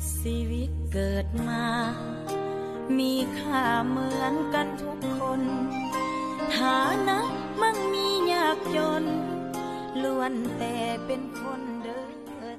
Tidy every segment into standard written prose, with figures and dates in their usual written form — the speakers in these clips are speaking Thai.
ชีวิตเกิดมามีค่าเหมือนกันทุกคนฐานะมั่งมียากจนล้วนแต่เป็นคนเดินทาง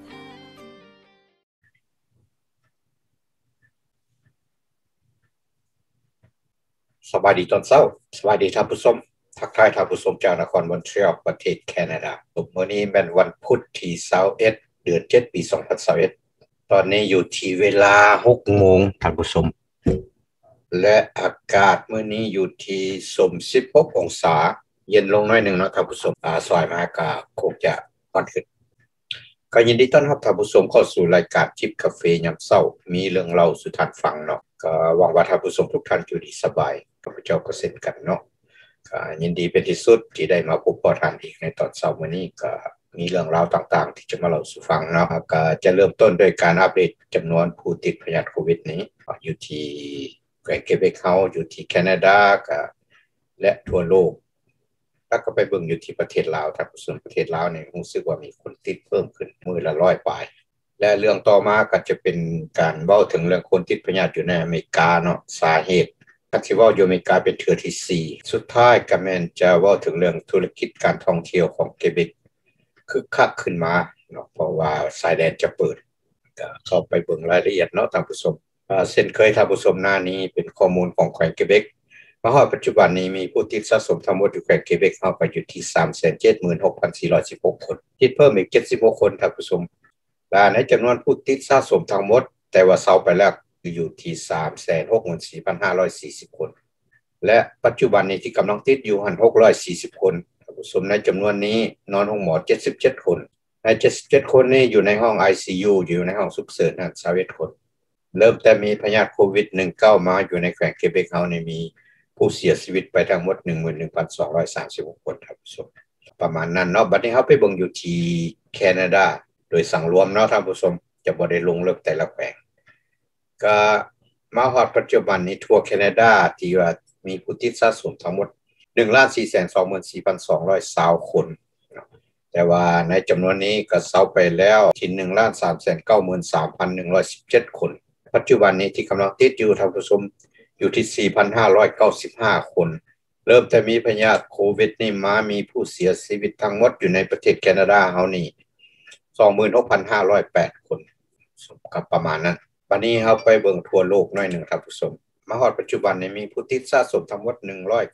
สวัสดีตอนเช้าสวัสดีท่านผู้ชมทักทายท่านผู้ชมจากนครมอนทรีออลประเทศแคนาดามื้อนี้เป็นวันพุธที่21เดือน7ปี2021ตอนนี้อยู่ที่เวลา 6 โมงท่านผู้ชมและอากาศมื้อนี้อยู่ที่16องศาเย็นลงหน่อยนึงเนาะท่านผู้ชมซอยมาก็คงจะร้อนขึ้นก็ยินดีต้อนรับท่านผู้ชมเข้าสู่รายการจิบกาแฟยามเช้ามีเรื่องเล่าสู่ท่านฟังเนาะก็หวังว่าท่านผู้ชมทุกท่านอยู่ดีสบายข้าพเจ้าก็เช่นกันเนาะก็ยินดีเป็นที่สุดที่ได้มาพบท่านอีกในตอนเช้ามื้อนี้ก็มีเรื่องราวต่างๆที่จะมาเล่าสู่ฟังเนาะก็จะเริ่มต้นด้วยการอัปเดตจำนวนผู้ติดพยาธิโควิดนี้อยู่ที่แคว้นเกเบกเฮาอยู่ที่แคนาดาก็และทั่วโลกแล้วก็ไปเบิ่งอยู่ที่ประเทศลาวท่านผู้ชมประเทศลาวนี่รู้สึกว่ามีคนติดเพิ่มขึ้นมื้อละ100ปลายและเรื่องต่อมาก็จะเป็นการเว้าถึงเรื่องคนติดพยาธิอยู่ในอเมริกาเนาะสาเหตุที่เว้าอยู่อเมริกาเป็นเทื่อที่4สุดท้ายก็แม่นจะเว้าถึงเรื่องธุรกิจการท่องเที่ยวของเกเบกคึกคักขึ้นมาเนาะเพราะว่าชายแดนจะเปิดก็เข้าไปเบิ่งรายละเอียดเนาะท่านผู้ชมเช่นเคยท่านผู้ชมหน้านี้เป็นข้อมูลของแขวงเกเบกมาฮอดปัจจุบันนี้มีผู้ติดสะสมทั้งหมดอยู่แขวงเกเบกเฮาก็อยู่ที่ 376,416 คนติดเพิ่มอีก76คนท่านผู้ชมและในจำนวนผู้ติดสะสมทั้งหมดแต่ว่าเซาไปแล้วอยู่ที่ 364,540 คนและปัจจุบันนี้ที่กำลังติดอยู่640 คนท่านผู้ชมในจำนวนนี้นอนห้องหมอ77 คนใน77คนนี้อยู่ในห้อง ICU อยู่ในห้องฉุกเฉิน21 คนเริ่มแต่มีพยาธิโควิด19มาอยู่ในแขวงเกเบกเฮานี่มีผู้เสียชีวิตไปทั้งหมด 11,236 คนครับผู้ชมประมาณนั้นเนาะบัดนี้เฮาไปเบิ่งอยู่ที่แคนาดาโดยสังรวมเนาะท่านผู้ชมจะบ่ได้ลงลึกแต่ละแขวงก็มาฮอดปัจจุบันนี้ทั่วแคนาดาที่ว่ามีผู้ติดสะสมทั้งหมด 1,424,220 คนแต่ว่าในจำนวนนี้ก็เซาไปแล้วที่ 1,393,117 คนปัจจุบันนี้ที่กำลังติดอยู่ท่านผู้ชมอยู่ที่ 4,595 คนเริ่มแต่มีพยาธิโควิดนี่มามีผู้เสียชีวิตทั้งหมดอยู่ในประเทศแคนาดาเฮานี่ 26,508 คนก็ประมาณนั้นบัดนี้เฮาไปเบิ่งทั่วโลกหน่อยนึงท่านผู้ชมมาฮอดปัจจุบันนี้มีผู้ติดสะสมทั้งหมด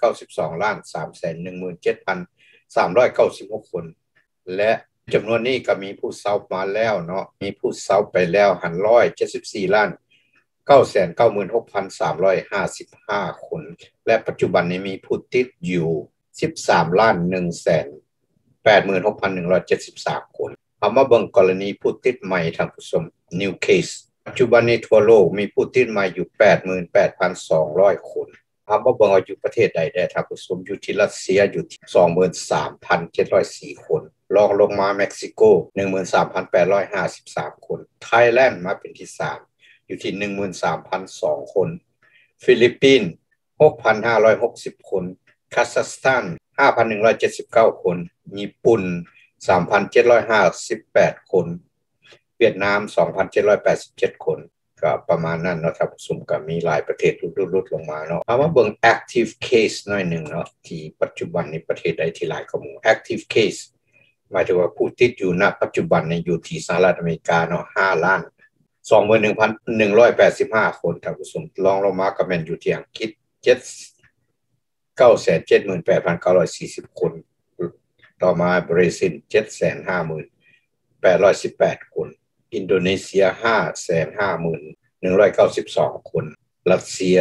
192,317,396 คนและจำนวนนี้ก็มีผู้เซามาแล้วเนาะมีผู้เซาไปแล้ว174,996,355 คนและปัจจุบันนี้มีผู้ติดอยู่ 13,186,173 คนเอามาเบิ่งกรณีผู้ติดใหม่ท่านผู้ชม New Case ปัจจุบันนี้ทั่วโลกมีผู้ติดใหม่อยู่ 88,200 คนเอามาเบิ่งว่าอยู่ประเทศใดได้ท่านผู้ชมอยู่ที่รัสเซียอยู่ที่ 23,704 คนรองลงมาเม็กซิโก 13,853 คนไทยแลนด์มาเป็นที่3อยู่ที่ 13,002 คนฟิลิปปินส์ 6,560 คนคาซัคสถาน 5,179 คนญี่ปุ่น 3,758 คนเวียดนาม 2,787 คนก็ประมาณนั้นเนาะครับสมก็มีหลายประเทศลุดๆลงมาเนาะเอามาเบิ่ง active case หน่อยนึงเนาะที่ปัจจุบันนี้ประเทศใดที่หลายกว่าหมู่ active case หมายถึงว่าผู้ติดอยู่ณปัจจุบันนี้อยู่ที่สหรัฐอเมริกาเนาะ 5,21,185 คนท่านผู้ชมรองลงมาก็แม่นอยู่ที่อังกฤษ 978,940 คนต่อมาบราซิล 750,818 คนอินโดนีเซีย 550,192 คนรัสเซีย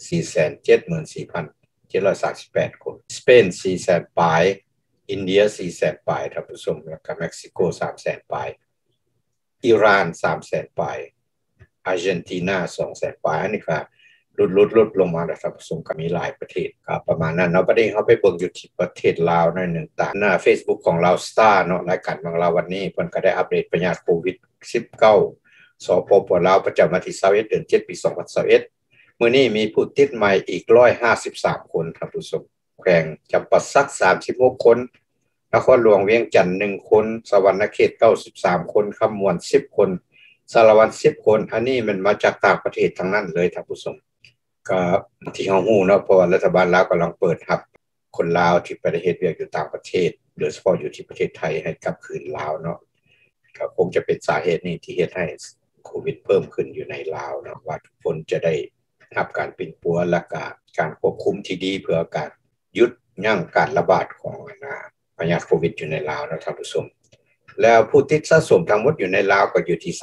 474,738 คนสเปน 400,000 ปลายอินเดีย 400,000 ปลายท่านผู้ชมแล้วก็เม็กซิโก 300,000 ปลายอิหร่าน 300,000 ปลายอาร์เจนตินา 200,000 ปลายอันนี้ก็ลดลงมาแล้วท่านผู้ชมก็มีหลายประเทศก็ประมาณนั้นเนาะประเด็นเฮาไปเบิ่งอยู่ที่ประเทศลาวหน่อยนึงตามหน้า Facebook ของลาวสตาร์เนาะรายการของเราวันนี้เพิ่นก็ได้อัปเดตพยาธิโควิด19สปป.ลาวประจำวันที่21เดือน7ปี2021มื้อนี้มีผู้ติดใหม่อีก153คนท่านผู้ชมแขวงจำปาสัก36คนนครหลวงเวียงจันทน์1คนสวรรณเขต93คนคำมวน10คนสารวัตร10คนอันนี้มันมาจากต่างประเทศทั้งนั้นเลยท่านผู้ชมก็ที่เฮาฮู้เนาะเพราะว่ารัฐบาลลาวกำลังเปิดรับคนลาวที่ไปเฮ็ดเวียกอยู่ต่างประเทศโดยเฉพาะอยู่ที่ประเทศไทยให้กลับคืนลาวเนาะก็คงจะเป็นสาเหตุนี้ที่เฮ็ดให้โควิดเพิ่มขึ้นอยู่ในลาวเนาะว่าทุกคนจะได้รับการปิ่นปัวและการควบคุมที่ดีเพื่อการหยุดยั้งการระบาดของพยาธิโควิดอยู่ในลาวนะท่านผู้ชมแล้วผู้ติดสะสมทั้งหมดอยู่ในลาวก็อยู่ที่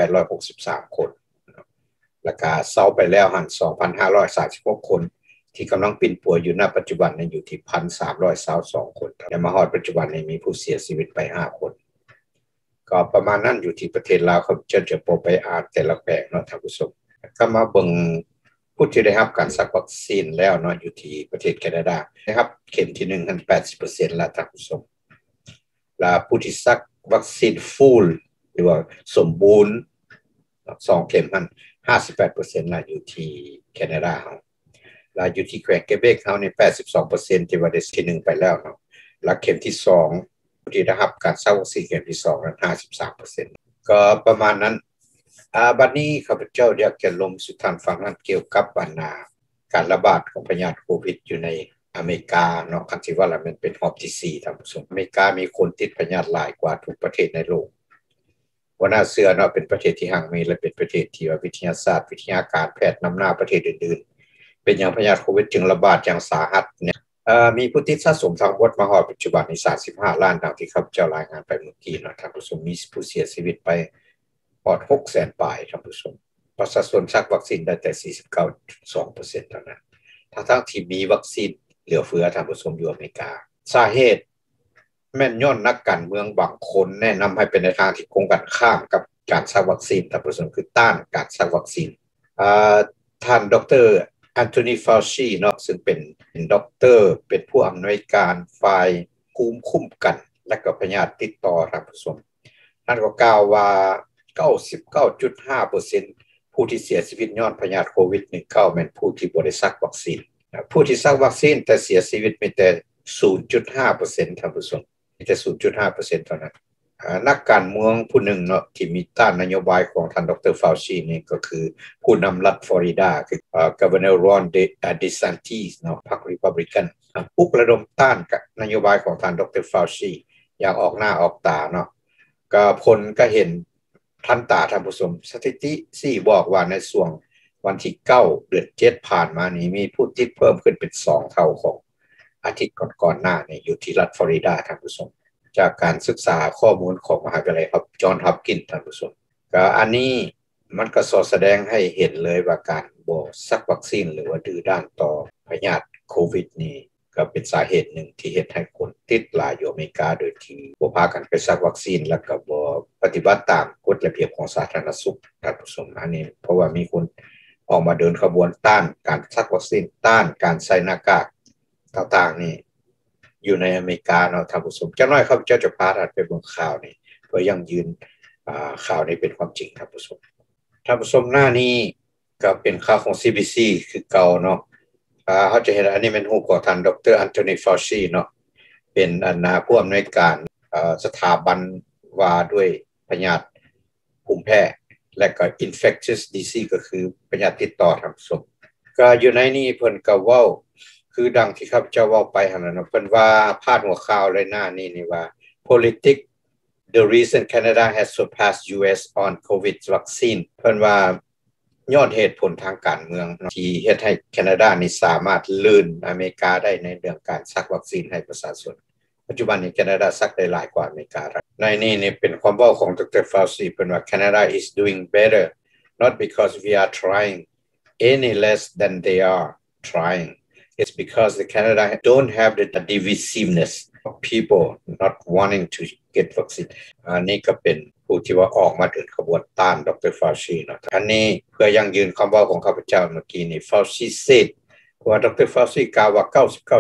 3,863 คนแล้วก็เซาไปแล้วหัน 2,536 คนที่กำลังปิ่นปัวอยู่ณปัจจุบันนี้อยู่ที่ 1,322 คนและมาฮอดปัจจุบันนี้มีผู้เสียชีวิตไป5คนก็ประมาณนั้นอยู่ที่ประเทศลาวเขาจะบ่ไปอ่านแต่ละแปลงเนาะท่านผู้ชมก็มาเบิ่งผู้ที่ได้รับการซักวัคซีนแล้วเนาะอยู่ที่ประเทศแคนาดานะครับเข็มที่1นั้น 80% แล้วท่านผู้ชมและผู้ที่ซักวัคซีนฟูลหรือว่าสมบูรณ์2เข็มนั้น 58% ละอยู่ที่แคนาดาเฮาและอยู่ที่แคว้นเกเบกเฮานี่ 82% ที่ว่าได้ที่1ไปแล้วเนาะและเข็มที่2ผู้ที่ได้รับการซักวัคซีนเข็มที่2นั้น 53% ก็ประมาณนั้นบัดนี้ข้าพเจ้าอยากจะลงสู่ท่านฟังนั้นเกี่ยวกับการระบาดของพยาธิโควิดอยู่ในอเมริกาเนาะคันสิว่าแล้วมันเป็นรอบที่4ท่านผู้ชมอเมริกามีคนติดพยาธิหลายกว่าทุกประเทศในโลกว่าน่าเชื่อเนาะเป็นประเทศที่ห่างมีและเป็นประเทศที่ว่าวิทยาศาสตร์วิทยาการแพทย์นำหน้าประเทศอื่นๆเป็นอย่างพยาธิโควิดจึงระบาดอย่างสาหัสเนี่ยมีผู้ติดสะสมทั้งหมดมาฮอดปัจจุบันนี้35ล้านดังที่ข้าพเจ้ารายงานไปเมื่อกี้เนาะท่านผู้ชมมีผู้เสียชีวิตไปปอด 600,000 ปลายท่านผู้ชมประชาชนซักวัคซีนได้แต่ 49.2% เท่านั้นทั้งที่มีวัคซีนเหลือเฟือท่านผู้ชมอยู่อเมริกาสาเหตุแม่นย้อนนักการเมืองบางคนแนะนำให้เป็นในทางที่ตรงกันข้ามกับการซักวัคซีนท่านผู้ชมคือต้านการซักวัคซีนท่านดร. แอนโทนี ฟาวชีเนาะซึ่งเป็นด็อกเตอร์เป็นผู้อำนวยการฝ่ายภูมิคุ้มกันและก็พยาธิติดต่อท่านผู้ชมท่านก็กล่าวว่า 99.5% ผู้ที่เสียชีวิตย้อนพยาธิโควิด-19 แม่นผู้ที่บ่ได้ซักวัคซีนผู้ที่ซักวัคซีนแต่เสียชีวิตมีแต่ 0.5% ท่านผู้ชมมีแต่ 0.5% เท่านั้นนักการเมืองผู้หนึ่งเนาะที่มีต้านนโยบายของท่านดร. ฟาวชีนี่ก็คือผู้นำรัฐฟลอริดาคือGovernor Ron DeSantis เนาะพรรครีพับลิกันปลุกระดมต้านกับนโยบายของท่านดร. ฟาวชีอย่างออกหน้าออกตาเนาะก็ผลก็เห็นทันตาท่านผู้ชมสถิติ4บอกว่าในช่วงวันที่9เดือน7ผ่านมานี้มีผู้ติดเพิ่มขึ้นเป็น2เท่าของอาทิตย์ก่อนๆหน้านี่อยู่ที่รัฐฟลอริดาท่านผู้ชมจากการศึกษาข้อมูลของมหาวิทยาลัยจอห์น ฮอปกินส์ท่านผู้ชมก็อันนี้มันก็สอแสดงให้เห็นเลยว่าการบ่ซักวัคซีนหรือว่าดื้อด้านต่อพยาธิโควิดนี่ก็เป็นสาเหตุหนึ่งที่เฮ็ดให้คนติดหลายอยู่อเมริกาโดยที่บ่พากันไปซักวัคซีนแล้วก็บ่ปฏิบัติตามกฎระเบียบของสาธารณสุขท่านผู้ชมอันนี้เพราะว่ามีคนออกมาเดินขบวนต้านการซักวัคซีนต้านการใส่หน้ากากต่างๆนี่อยู่ในอเมริกาเนาะท่านผู้ชมจักหน่อยครับเจ้าจะพาท่านไปเบิ่งข่าวนี่เพื่อยังยืนข่าวนี้เป็นความจริงท่านผู้ชมหน้านี้ก็เป็นข่าวของ CBC คือเก่าเนาะเขาจะเห็นอันนี้เป็นรูปของท่านดร. แอนโทนี ฟาวชีเนาะเป็นผู้อำนวยการสถาบันว่าด้วยพยาธิภูมิแพ้และก็ infectious disease ก็คือพยาธิติดต่อท่านผู้ชมก็อยู่ในนี้เพิ่นก็เว้าคือดังที่ข้าพเจ้าเว้าไปหั่นน่ะเพิ่นว่าพาดหัวข่าวเลยหน้านี้นี่ว่า Politics the reason Canada has surpassed US on COVID vaccine เพิ่นว่าย้อนเหตุผลทางการเมืองที่เฮ็ดให้แคนาดานี่สามารถลื่นอเมริกาได้ในเรื่องการซักวัคซีนให้ประชาชนปัจจุบันนี้แคนาดาซักได้หลายกว่าอเมริกาในนี่เป็นความเว้าของดร. ฟาวชีเพิ่นว่า Canada is doing better not because we are trying any less than they are trying.It's because the Canada don't have the divisiveness of people not wanting to get vaccine อันนี้ก็เป็นผู้ที่ว่าออกมาเดินขบวนต้านดร. ฟาวชีเนาะอันนี้เพื่อยังยืนคำว่าของข้าพเจ้าเมื่อกี้นี่ ฟาวชี said ว่าดร. ฟาวชีกล่าวว่า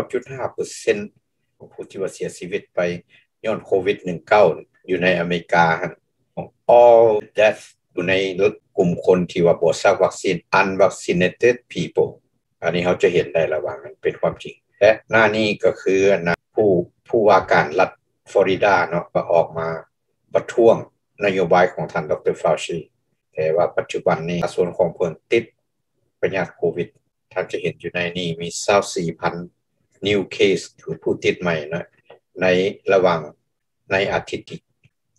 99.5% ของผู้ที่ว่าเสียชีวิตไปย้อนโควิด-19 อยู่ในอเมริกา all death อยู่ในกลุ่มคนที่ว่าบ่ซักวัคซีน unvaccinated peopleอันนี้เขาจะเห็นได้แล้วว่ามันเป็นความจริงและหน้านี้ก็คือผู้ว่าการรัฐฟลอริดาเนาะก็ออกมาประท้วงนโยบายของท่านดร. ฟาวชีแต่ว่าปัจจุบันนี้ส่วนของเพิ่นติดพยาธิโควิดท่านจะเห็นอยู่ในนี้มี 24,000 new case คือผู้ติดใหม่นะในระหว่างในอาทิตย์ที่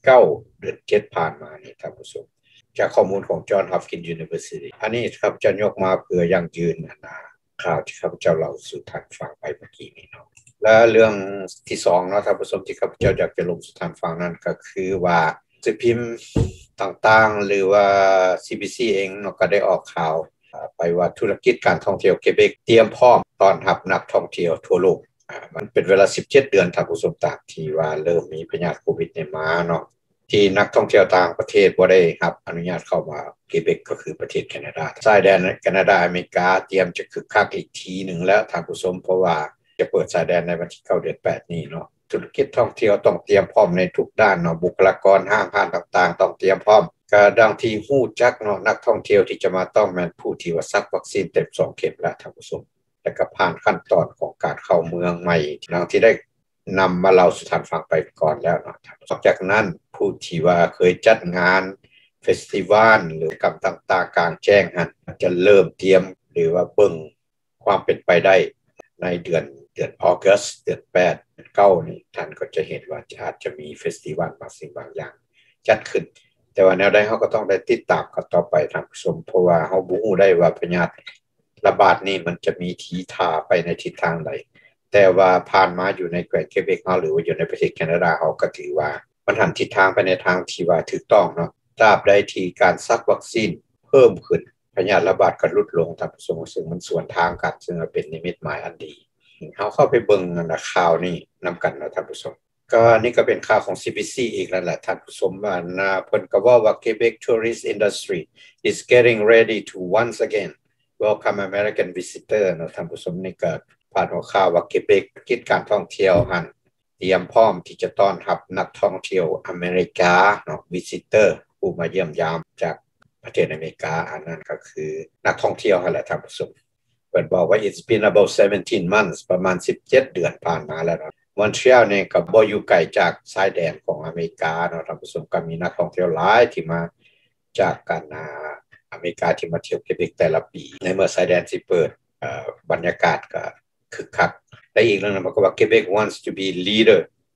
9เดือน7ผ่านมานี่ท่านผู้ชมจากข้อมูลของ John Hopkins University อันนี้ครับจะยกมาเพื่อยั่งยืนนะข่าวที่ข้าพเจ้าเล่าสู่ท่านฟังไปเมื่อกี้นี้เนาะและเรื่องที่2เนาะท่านผู้ชมที่ข้าพเจ้าอยากจะลงสู่ท่านฟังนั้นก็คือว่าสื่อพิมพ์ต่างๆหรือว่า CBC เองเนาะก็ได้ออกข่าวไปว่าธุรกิจการท่องเที่ยวเกเบกเตรียมพร้อมต้อนรับนักท่องเที่ยวทั่วโลกมันเป็นเวลา17เดือนท่านผู้ชมตามที่ว่าเริ่มมีพยาธิโควิดในมาเนาะที่นักท่องเที่ยวต่างประเทศบ่ได้รับอนุญาตเข้ามาเกเบกก็คือประเทศแคนาดาชายแดนแคนาดาอเมริกาเตรียมจะคึกคักอีกทีนึงแล้วท่านผู้ชมเพราะว่าจะเปิดชายแดนในวันที่9เดือน8นี้เนาะธุรกิจท่องเที่ยวต้องเตรียมพร้อมในทุกด้านเนาะบุคลากรห้างร้านต่างๆต้องเตรียมพร้อมก็ดังที่ฮู้จักเนาะนักท่องเที่ยวที่จะมาต้องแม่นผู้ที่ว่าซักวัคซีนเต็ม2เข็มแล้วท่านผู้ชมและก็ผ่านขั้นตอนของการเข้าเมืองใหม่ดังที่ได้นำมาเล่าสู่ท่านฟังไปก่อนแล้วเนาะนอกจากนั้นผู้ที่ว่าเคยจัดงานเฟสติวัลหรือกรรมต่างๆกลางแจ้งหั่นจะเริ่มเตรียมหรือว่าเบิ่งความเป็นไปได้ในเดือนออกัสเดือน8เดือน9นี่ท่านก็จะเห็นว่าอาจจะมีเฟสติวัลบางสิ่งบางอย่างจัดขึ้นแต่ว่าแนวใดเฮาก็ต้องได้ติดตามกันต่อไปท่านผู้ชมเพราะว่าเฮาบ่ฮู้ได้ว่าพยาธิระบาดนี้มันจะมีทีท่าไปในทิศทางใดแต่ว่าผ่านมาอยู่ในแคว้นเกเบกเฮาหรือว่าอยู่ในประเทศแคนาดาเฮาก็ถือว่ามันหันทิศทางไปในทางที่ว่าถูกต้องเนาะตราบใดที่การซักวัคซีนเพิ่มขึ้นพยาธิระบาดก็ลดลงท่านผู้ชมซึ่งมันสวนทางกันซึ่งเป็นนิมิตหมายอันดีเฮาเข้าไปเบิ่งข่าวนี้นํากันเนาะท่านผู้ชมก็นี่ก็เป็นข่าวของ CBC อีกแล้วแหละท่านผู้ชมว่าเพิ่นก็ว่า Quebec tourist industry is getting ready to once again welcome American visitor เนาะท่านผู้ชมนี่ก็ผ่านหัวข่าวว่า Quebec กิจการท่องเที่ยวหั่นเตรียมพร้อมที่จะต้อนรับนักท่องเที่ยวอเมริกาเนาะ visitor ผู้มาเยี่ยมยามจากประเทศอเมริกาอันนั้นก็คือนักท่องเที่ยวนั่นแหละท่านผู้ชมเพิ่นบอกว่า it's been about 17 months ประมาณ17เดือนผ่านมาแล้วเนาะมอนทรีออลนี่ก็บ่อยู่ไกลจากชายแดนของอเมริกาเนาะท่านผู้ชมก็มีนักท่องเที่ยวหลายที่มาจากกันอเมริกาที่มาเที่ยวเกเบกแต่ละปีในเมื่อชายแดนสิเปิดบรรยากาศก็คึกคักและอีกเรื่องนึงก็ว่า Quebec wants to be leader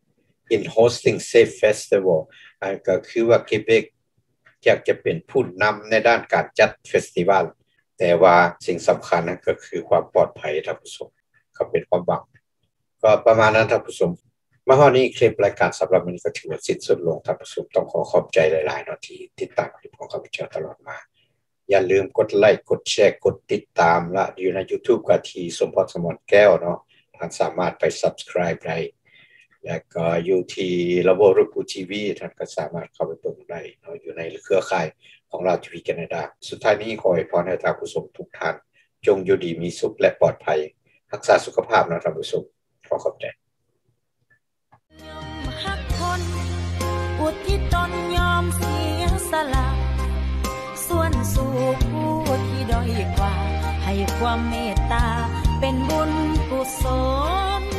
in hosting safe festival ก็คือว่า Quebec อยากจะเป็นผู้นำในด้านการจัดเฟสติวัลแต่ว่าสิ่งสำคัญนั่นก็คือความปลอดภัยท่านผู้ชมก็เป็นความหวังก็ประมาณนั้นท่านผู้ชมมาฮอดนี้คลิปรายการสำหรับวันนี้ก็ถือว่าสิ้นสุดลงท่านผู้ชมต้องขอขอบใจหลายๆเนาะที่ติดตามคลิปของข้าพเจ้าตลอดมาอย่าลืมกดไลค์กดแชร์กดติดตามและอยู่ใน YouTube ก็ที่สมพรสมรแก้วเนาะท่านสามารถไป Subscribe ได้แล้วก็อยู่ที่ระบบรูปูทีวีท่านก็สามารถเข้าไปเบิ่งได้เนาะอยู่ในเครือข่ายของเราทีวีแคนาดาสุดท้ายนี้ขอให้พรให้ท่านผู้ชมทุกท่านจงอยู่ดีมีสุขและปลอดภัยรักษาสุขภาพนะท่านผู้ชมขอขอบใจฮักคนอุทิศตนยอมเสียสละส่วนสู่ผู้ที่ด้อยกว่าให้ความเมตตาเป็นบุญกุศล